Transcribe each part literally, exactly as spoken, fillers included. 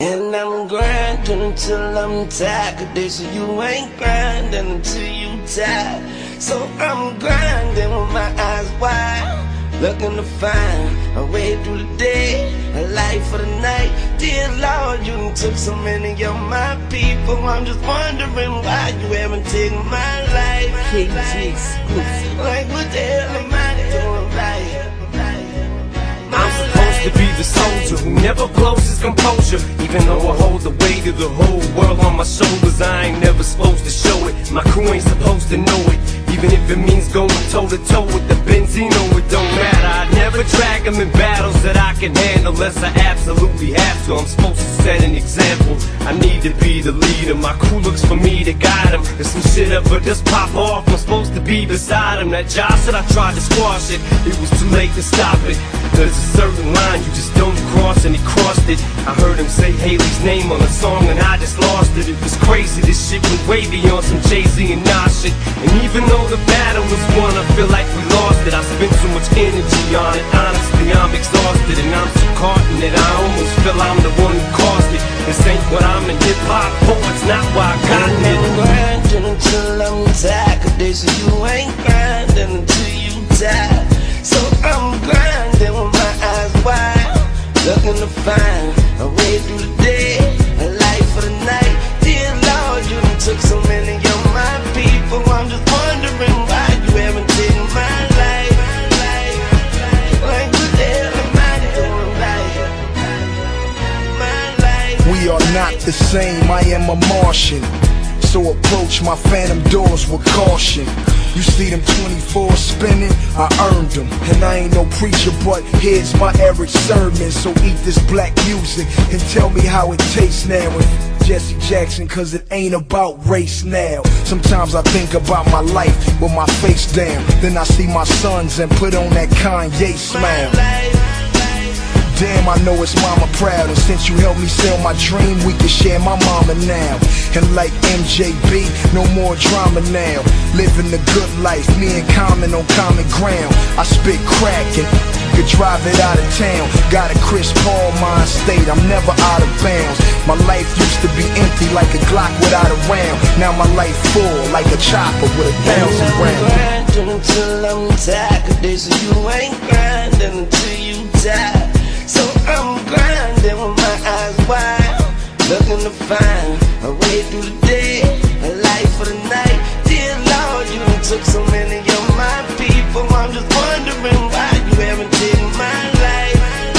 And I'm grinding until I'm tired, 'cause they say you ain't grinding until you tired. So I'm grinding with my eyes wide, looking to find a way through the day, a life for the night. Dear Lord, you done took so many of my people. I'm just wondering why you haven't taken my life. K G exclusive. Like what the hell am I doing right? I'm supposed to be the soldier who never blows his composure. Even though I hold the weight of the whole world on my shoulders, I ain't never supposed to show it. My crew ain't supposed to know it. Even if it means going toe to toe with the Benzino, it don't matter. I never drag them in battles that I can handle unless I absolutely have to. I'm supposed to set an example. I need to be the leader. My crew looks for me to guide them. If some shit ever just pop off, I'm supposed to be beside him. That job said I tried to squash it, it was too late to stop it. There's a certain line you just don't cross, and he crossed it. I heard him say Haley's name on a song and I just lost it. It was crazy, this shit went way beyond some Jay-Z and Nas shit. And even though the battle was won, I feel like we lost it. I spent so much energy on it, honestly I'm exhausted. And I'm so caught in it, I almost feel I'm the one who caused it. This ain't what I'm in hip-hop for, it's not why I got and it. I'm grinding until I'm tired, 'cause they say you ain't grinding until you tired. So I'm grinding with my eyes wide, looking to find a way through the day, a life for the night. Dear Lord, you done took so many of my people. I'm just wondering why you haven't taken my life. Like what the hell am I doing right? My life. We are not the same, I am a Martian. So approach my phantom doors with caution. You see them twenty-four spinning, I earned them. And I ain't no preacher, but here's my average sermon. So eat this black music and tell me how it tastes now. And Jesse Jackson, 'cause it ain't about race now. Sometimes I think about my life with my face down. Then I see my sons and put on that Kanye smile. Damn, I know it's mama proud. And since you helped me sell my dream, we can share my mama now. And like M J B, no more drama now. Living the good life, me and Common on common ground. I spit crack and could drive it out of town. Got a Chris Paul mind state, I'm never out of bounds. My life used to be empty like a Glock without a round. Now my life full like a chopper with a thousand rounds. I'm grinding until I'm tired, 'cause they say you ain't grinding until you tired. So I'm grinding with my eyes wide, looking to find a way through the day, a life for the night. Dear Lord, you done took so many of my people. I'm just wondering why you haven't taken my life.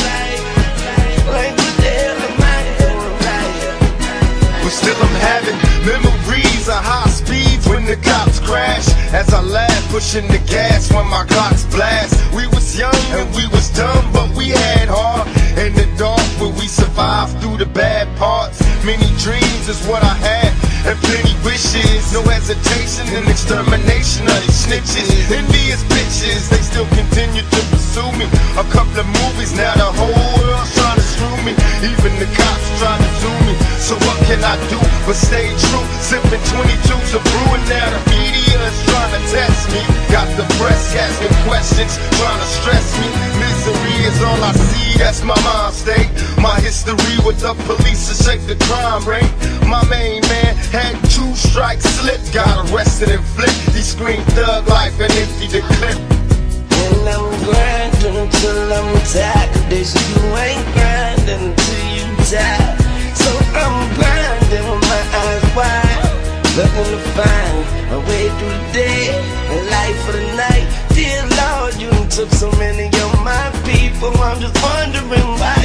Like what the hell am I doing right? But still I'm having memories of high speeds when the cops crash. As I laugh, pushing the gas when my clocks blast. We was young and we was dumb, but we had heart. In the dark where we survived through the bad parts. Many dreams is what I had, and plenty wishes. No hesitation and extermination of these snitches. Envious bitches, they still continue to pursue me. A couple of movies, now the whole world's trying to screw me. Even the cops trying to sue me. So what can I do but stay true? Sipping twenty-twos of brewing, now the media is trying to test me. Got the press asking questions, trying to stress me. Misery is all I see, that's my mind state. My history with the police to shake the crime rate. My main man had two strikes slip, got arrested and flipped. He screamed thug life and emptied the clip. And I'm grinding until I'm tired, 'cause they say you ain't grinding until you tired. So I'm grinding with my eyes wide, looking to find a way through the day, a life for the night. Dear Lord, you done took so many of my people. I'm just wondering why